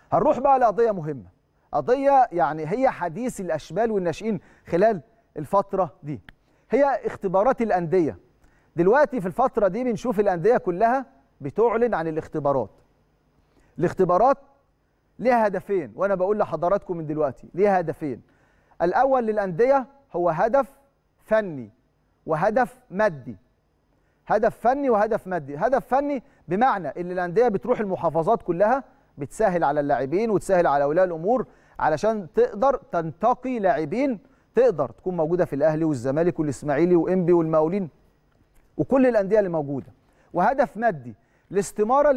هنروح بقى لقضيه مهمه، قضيه يعني هي حديث الاشبال والناشئين خلال الفتره دي، هي اختبارات الانديه. دلوقتي في الفتره دي بنشوف الانديه كلها بتعلن عن الاختبارات. الاختبارات ليها هدفين، وانا بقول لحضراتكم من دلوقتي ليها هدفين. الاول للانديه هو هدف فني وهدف مادي. هدف فني وهدف مادي. هدف فني بمعنى ان الانديه بتروح المحافظات كلها، بتسهل على اللاعبين وتسهل على اولياء الامور علشان تقدر تنتقي لاعبين تقدر تكون موجوده في الاهلي والزمالك والاسماعيلي وانبي والمقاولين وكل الانديه اللي موجوده. وهدف مادي، الاستماره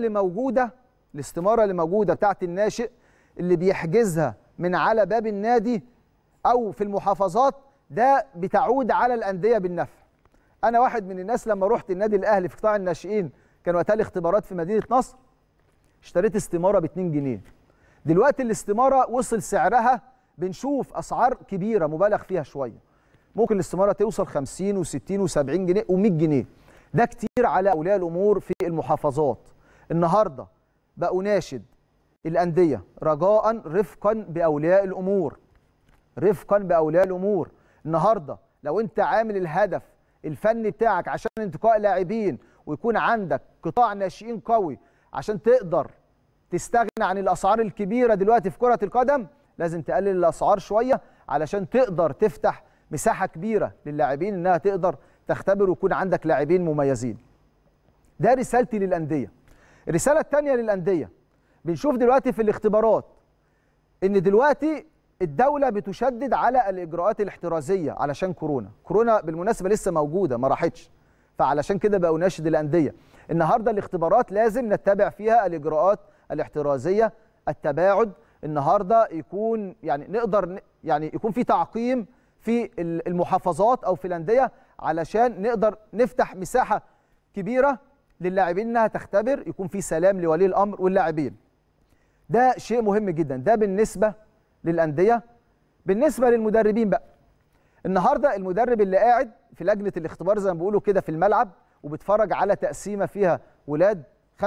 اللي موجوده بتاعت الناشئ اللي بيحجزها من على باب النادي او في المحافظات، ده بتعود على الانديه بالنفع. انا واحد من الناس لما رحت النادي الاهلي في قطاع الناشئين كان وقتها الاختبارات في مدينه نصر، اشتريت استماره ب 2 جنيه. دلوقتي الاستماره وصل سعرها بنشوف اسعار كبيره مبالغ فيها شويه، ممكن الاستماره توصل 50 و60 و70 جنيه و100 جنيه. ده كتير على اولياء الامور في المحافظات. النهارده بقوا ناشد الانديه رجاء رفقا باولياء الامور، رفقا باولياء الامور. النهارده لو انت عامل الهدف الفني بتاعك عشان انتقاء لاعبين ويكون عندك قطاع ناشئين قوي عشان تقدر تستغنى عن الاسعار الكبيره دلوقتي في كره القدم، لازم تقلل الاسعار شويه علشان تقدر تفتح مساحه كبيره للاعبين انها تقدر تختبر ويكون عندك لاعبين مميزين. ده رسالتي للانديه. الرساله الثانيه للانديه، بنشوف دلوقتي في الاختبارات ان دلوقتي الدوله بتشدد على الاجراءات الاحترازيه علشان كورونا بالمناسبه لسه موجوده ما راحتش، فعلشان كده بقى ناشد الانديه النهارده الاختبارات لازم نتبع فيها الاجراءات الاحترازيه، التباعد. النهارده يكون يعني نقدر يعني يكون في تعقيم في المحافظات او في الانديه علشان نقدر نفتح مساحه كبيره للاعبين انها تختبر، يكون في سلام لولي الامر واللاعبين. ده شيء مهم جدا، ده بالنسبه للانديه. بالنسبه للمدربين بقى، النهارده المدرب اللي قاعد في لجنه الاختبار زي ما بيقولوا كده في الملعب وبيتفرج على تقسيمه فيها ولاد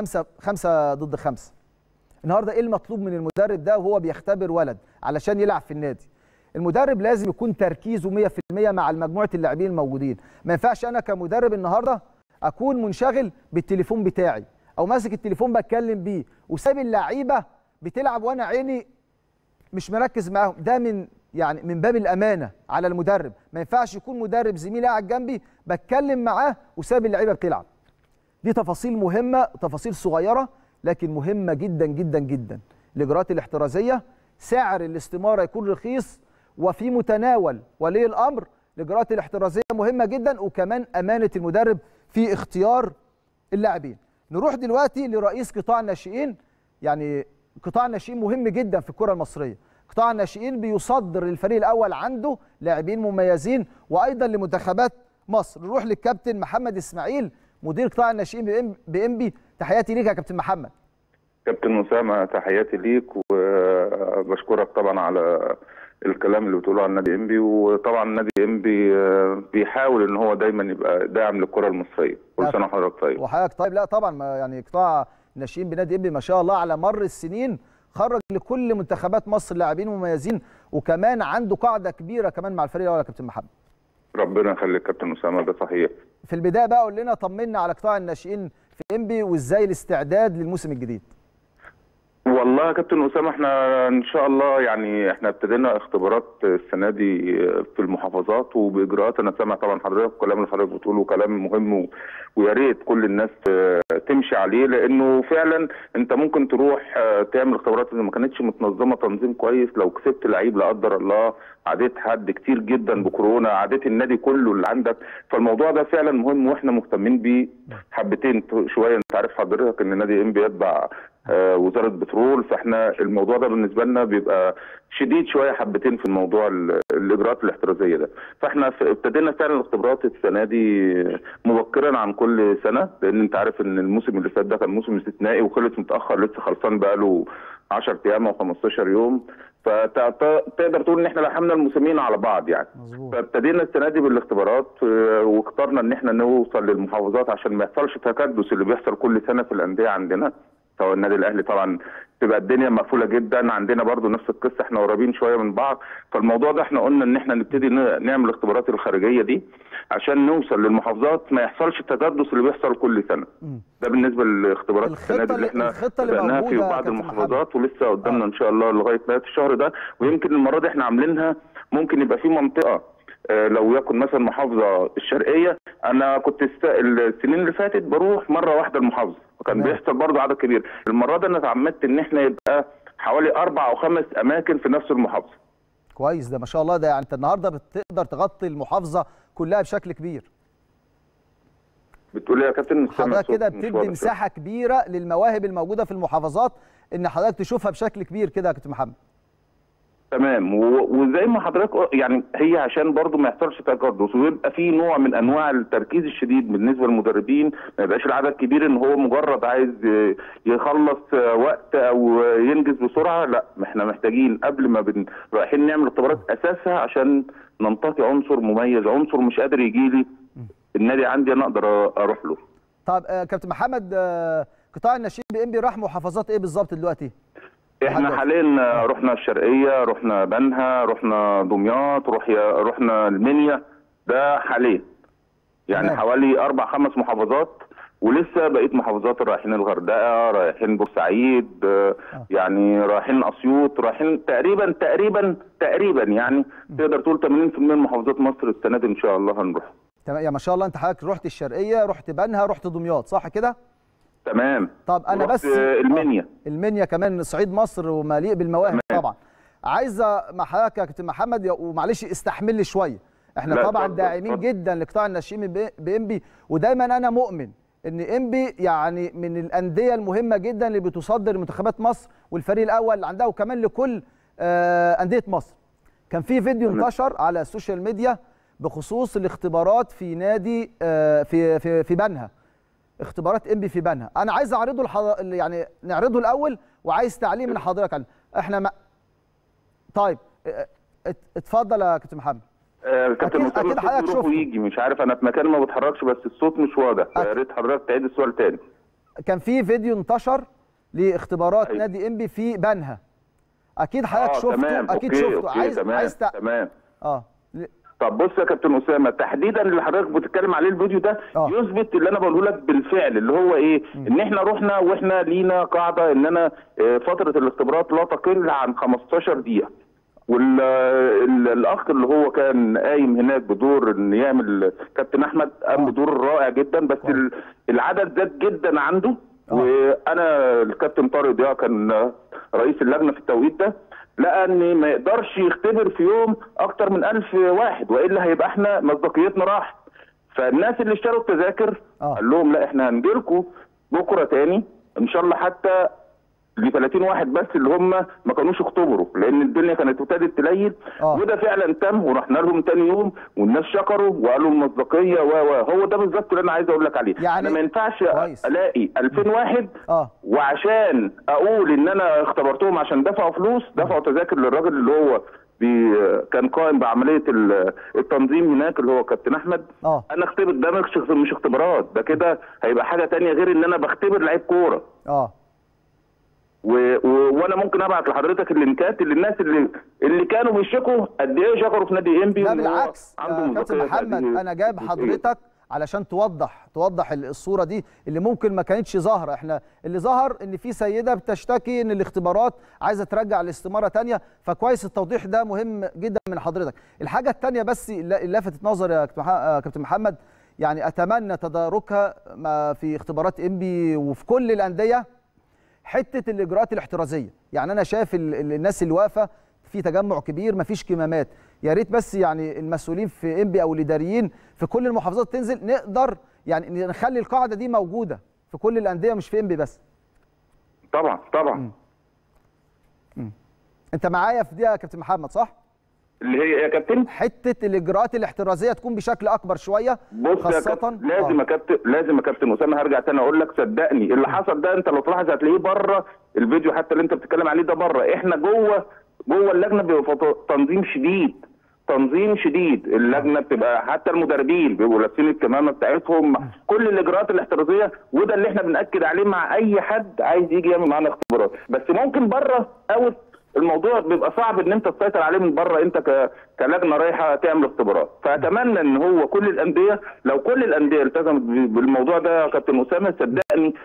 5 ضد 5، النهارده ايه المطلوب من المدرب ده وهو بيختبر ولد علشان يلعب في النادي؟ المدرب لازم يكون تركيزه 100% مع مجموعه اللاعبين الموجودين. ما ينفعش انا كمدرب النهارده اكون منشغل بالتليفون بتاعي او ماسك التليفون بتكلم بيه وسايب اللعيبه بتلعب وانا عيني مش مركز معاهم. ده من باب الامانه على المدرب. ما ينفعش يكون مدرب زميلي قاعد جنبي بتكلم معاه وساب اللعيبه بتلعب. دي تفاصيل مهمه، تفاصيل صغيره لكن مهمه جدا جدا جدا. الاجراءات الاحترازيه، سعر الاستماره يكون رخيص وفي متناول ولي الامر. الاجراءات الاحترازيه مهمه جدا، وكمان امانه المدرب في اختيار اللاعبين. نروح دلوقتي لرئيس قطاع الناشئين. يعني قطاع الناشئين مهم جدا في الكره المصريه. قطاع الناشئين بيصدر للفريق الاول عنده لاعبين مميزين وايضا لمنتخبات مصر. نروح للكابتن محمد اسماعيل مدير قطاع الناشئين بإنبي. تحياتي ليك يا كابتن محمد. كابتن أسامة تحياتي ليك، وبشكرك طبعا على الكلام اللي بتقوله عن نادي إنبي. وطبعا نادي إنبي بيحاول ان هو دايما يبقى داعم للكره المصريه. كل سنه وحضرتك طيب. وحضرتك طيب. لا طبعا يعني قطاع الناشئين بنادي إنبي ما شاء الله على مر السنين خرج لكل منتخبات مصر لاعبين مميزين، وكمان عنده قاعده كبيره كمان مع الفريق الاول يا كابتن محمد. ربنا يخليك كابتن اسامه، ده صحيح. في البدايه بقى قول لنا، طمنا على قطاع الناشئين في إنبي وازاي الاستعداد للموسم الجديد. والله يا كابتن اسامه احنا ان شاء الله يعني احنا ابتدينا اختبارات السنه دي في المحافظات وباجراءات. انا سامع طبعا حضرتك الكلام اللي حضرتك بتقوله كلام مهم ويا ريت كل الناس تمشي عليه، لانه فعلا انت ممكن تروح تعمل اختبارات اللي ما كانتش متنظمه تنظيم كويس، لو كسبت لعيب لا قدر الله، عديت حد كتير جدا بكورونا، عديت النادي كله اللي عندك. فالموضوع ده فعلا مهم واحنا مهتمين بيه حبتين شويه. انت عارف حضرتك ان نادي إنبي يتبع وزاره بترول، فاحنا الموضوع ده بالنسبه لنا بيبقى شديد شويه حبتين في الموضوع الاجراءات الاحترازيه ده. فاحنا ابتدينا فعلا الاختبارات السنه دي مبكرا عن كل سنه، لان انت عارف ان الموسم اللي فات ده كان موسم استثنائي وخلص متاخر، لسه خلصان بقى له 10 ايام او 15 يوم. فتقدر تقول ان احنا لحمنا الموسمين على بعض يعني. مزبوط. فابتدينا السنه دي بالاختبارات واخترنا ان احنا نوصل للمحافظات عشان ما يحصلش تكدس اللي بيحصل كل سنه في الانديه عندنا. سواء النادي الاهلي طبعا تبقى الدنيا مقفوله جدا، عندنا برضو نفس القصه، احنا قريبين شويه من بعض. فالموضوع ده احنا قلنا ان احنا نبتدي نعمل الاختبارات الخارجيه دي عشان نوصل للمحافظات، ما يحصلش التكدس اللي بيحصل كل سنه. ده بالنسبه للاختبارات السنه دي اللي احنا بدأناها في بعض المحافظات، ولسه قدامنا ان شاء الله لغايه نهايه الشهر ده. ويمكن المره دي احنا عاملينها ممكن يبقى في منطقه لو يكن مثلا محافظه الشرقيه، انا كنت السنين اللي فاتت بروح مره واحده المحافظه، وكان بيحصل برضه عدد كبير. المره دي انا اتعمدت ان احنا يبقى حوالي 4 أو 5 اماكن في نفس المحافظه. كويس، ده ما شاء الله. ده يعني انت النهارده بتقدر تغطي المحافظه كلها بشكل كبير. بتقول ايه يا كابتن؟ حضرتك كده بتدي مساحه كبيره للمواهب الموجوده في المحافظات ان حضرتك تشوفها بشكل كبير كده يا كابتن محمد. تمام. وزي ما حضرتك يعني هي عشان برضو ما يحصلش تكدس ويبقى في نوع من انواع التركيز الشديد بالنسبه للمدربين، ما يبقاش العدد كبير ان هو مجرد عايز يخلص وقت او ينجز بسرعه. لا، احنا محتاجين قبل ما رايحين نعمل اختبارات اساسها عشان ننتقي عنصر مميز، عنصر مش قادر يجي لي النادي عندي انا اقدر اروح له. طب كابتن محمد، قطاع الناشئين بإنبي راح محافظات ايه بالظبط دلوقتي؟ احنا حاليا رحنا الشرقيه، رحنا بنها، رحنا دمياط، رحنا المنيا، ده حاليا يعني حوالي 4 5 محافظات، ولسه بقيه محافظات رايحين الغردقه، رايحين بورسعيد، يعني رايحين اسيوط، رايحين تقريبا يعني تقدر تقول 80% من محافظات مصر السنه دي ان شاء الله هنروح. تمام، يا ما شاء الله. انت حضرتك رحت الشرقيه، رحت بنها، رحت دمياط، صح كده؟ تمام. طب انا بس المنيا كمان صعيد مصر ومليء بالمواهب طبعا. عايزه مع حضرتك يا كابتن محمد، ومعلش استحمل لي شويه، احنا طبعا داعمين جدا لقطاع الناشئين بإنبي، ودايما انا مؤمن ان إنبي يعني من الانديه المهمه جدا اللي بتصدر منتخبات مصر والفريق الاول اللي عندها، وكمان لكل انديه مصر. كان في فيديو انتشر على السوشيال ميديا بخصوص الاختبارات في نادي في بنها، اختبارات إنبي في بنها. انا عايز اعرضه يعني نعرضه الاول، وعايز تعليق من حضرتك عنه. احنا طيب اتفضل يا كابتن محمد. كابتن اسامه الصوت بيروح ويجي، مش عارف، انا في مكان ما بتحركش بس الصوت مش واضح، يا ريت حضرتك تعيد السؤال تاني. كان في فيديو انتشر لاختبارات نادي إنبي في بنها، اكيد حضرتك شفته. تمام. اكيد شفته. عايز تمام. طب بص يا كابتن اسامه، تحديدا اللي حضرتك بتتكلم عليه الفيديو ده يثبت اللي انا بقوله لك بالفعل، اللي هو ايه؟ ان احنا رحنا واحنا لينا قاعده ان انا فتره الاختبارات لا تقل عن 15 دقيقه، والاخ اللي هو كان قايم هناك بدور ان يعمل كابتن احمد قام بدور رائع جدا، بس العدد زاد جدا عنده. وانا الكابتن طارق ضياء كان رئيس اللجنه في التوقيت ده، لقى ان ما يقدرش يختبر في يوم اكتر من 1000 واحد، والا هيبقى احنا مصداقيتنا راحت. فالناس اللي اشتروا التذاكر قال لهم لا، احنا هنجيلكم بكره تاني ان شاء الله، حتى ل 30 واحد بس اللي هم ما كانوش اختبروا، لان الدنيا كانت ابتدت تليل. وده فعلا تم، ورحنا لهم تاني يوم والناس شكروا وقالوا المصداقيه هو ده بالظبط اللي انا عايز اقول لك عليه. يعني انا ما ينفعش الاقي 2000 واحد وعشان اقول ان انا اختبرتهم عشان دفعوا فلوس، دفعوا تذاكر للراجل اللي هو كان قائم بعمليه التنظيم هناك اللي هو كابتن احمد. انا اختبر ده مش اختبارات، ده كده هيبقى حاجه ثانيه غير ان انا بختبر لعيب كوره. وانا ممكن ابعت لحضرتك اللينكات للناس اللي كانوا بيشكوا قد ايه شكروا في نادي إنبي. لا بالعكس يا كابتن محمد، انا جايب حضرتك علشان توضح الصوره دي اللي ممكن ما كانتش ظاهره. احنا اللي ظهر ان في سيده بتشتكي ان الاختبارات عايزه ترجع الاستماره ثانيه، فكويس التوضيح ده مهم جدا من حضرتك. الحاجه الثانيه بس اللي لفتت نظري يا كابتن محمد، يعني اتمنى تداركها في اختبارات إنبي وفي كل الانديه، حته الاجراءات الاحترازيه. يعني انا شايف الناس اللي واقفه في تجمع كبير، مفيش كمامات. يا ريت بس يعني المسؤولين في إنبي او الاداريين في كل المحافظات تنزل، نقدر يعني نخلي القاعده دي موجوده في كل الانديه مش في إنبي بس. طبعا. انت معايا في دي يا كابتن محمد صح؟ اللي هي يا كابتن حته الاجراءات الاحترازيه تكون بشكل اكبر شويه. بص خاصه لازم يا كابتن اسامه، هرجع تاني اقول لك صدقني اللي حصل ده انت لو تلاحظ هتلاقيه بره الفيديو، حتى اللي انت بتتكلم عليه ده بره. احنا جوه اللجنه بيبقى تنظيم شديد، تنظيم شديد، اللجنه بتبقى حتى المدربين بيبقوا لابسين الكمامه بتاعتهم، كل الاجراءات الاحترازيه، وده اللي احنا بنأكد عليه مع اي حد عايز يجي يعمل معانا اختبارات. بس ممكن بره اوت الموضوع بيبقى صعب ان انت تسيطر عليه من بره، انت كلجنه رايحه تعمل اختبارات. فاتمنى ان هو كل الانديه، لو كل الانديه التزمت بالموضوع ده يا كابتن اسامه، صدقني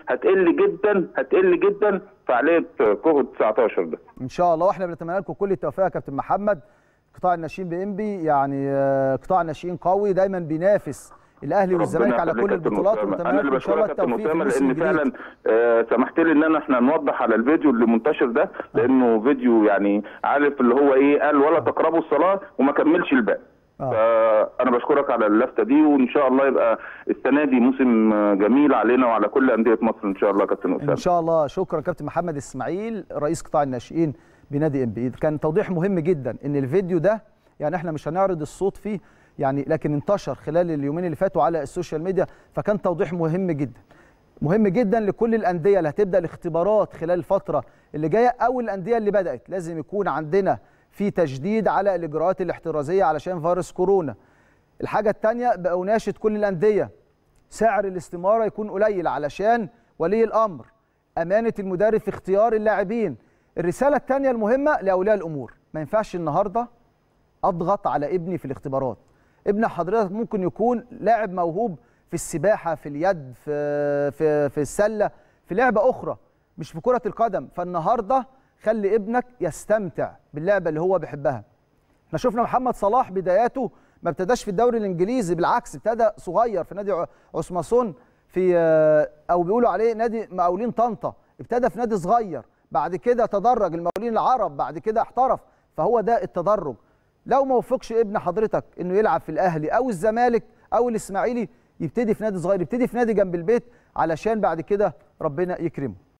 هتقل جدا فعاليه كوفيد 19 ده ان شاء الله. واحنا بنتمنى لكم كل التوفيق يا كابتن محمد. قطاع الناشئين بإنبي يعني قطاع الناشئين قوي، دايما بينافس الاهلي والزمالك على كل البطولات، ونتمنى لكم ان شاء الله التوفيق في الموسم الجديد. لان فعلا سمحت لي ان احنا نوضح على الفيديو اللي منتشر ده، لانه فيديو يعني عارف اللي هو ايه، قال ولا تقربوا الصلاه وما كملش الباقي. فانا بشكرك على اللفته دي، وان شاء الله يبقى السنه دي موسم جميل علينا وعلى كل انديه مصر ان شاء الله. كابتن اسامه ان شاء الله. شكرا كابتن محمد اسماعيل رئيس قطاع الناشئين بنادي إنبي. كان توضيح مهم جدا ان الفيديو ده يعني احنا مش هنعرض الصوت فيه يعني، لكن انتشر خلال اليومين اللي فاتوا على السوشيال ميديا، فكان توضيح مهم جدا مهم جدا لكل الانديه اللي هتبدا الاختبارات خلال الفتره اللي جايه، او الانديه اللي بدات. لازم يكون عندنا في تجديد على الاجراءات الاحترازيه علشان فيروس كورونا. الحاجه الثانيه بقى اناشد كل الانديه سعر الاستماره يكون قليل علشان ولي الامر، امانه المدرب في اختيار اللاعبين. الرساله الثانيه المهمه لاولياء الامور، ما ينفعش النهارده اضغط على ابني في الاختبارات. ابن حضرتك ممكن يكون لاعب موهوب في السباحه، في اليد، في السله، في لعبه اخرى مش في كره القدم. فالنهارده خلي ابنك يستمتع باللعبه اللي هو بيحبها. احنا شفنا محمد صلاح بداياته ما ابتداش في الدوري الانجليزي، بالعكس ابتدى صغير في نادي عثماسون، في او بيقولوا عليه نادي مقاولين طنطا، ابتدى في نادي صغير، بعد كده تدرج المقاولين العرب، بعد كده احترف. فهو ده التدرج. لو ما وفقش ابن حضرتك انه يلعب في الاهلي او الزمالك او الاسماعيلي، يبتدي في نادي صغير، يبتدي في نادي جنب البيت علشان بعد كده ربنا يكرمه.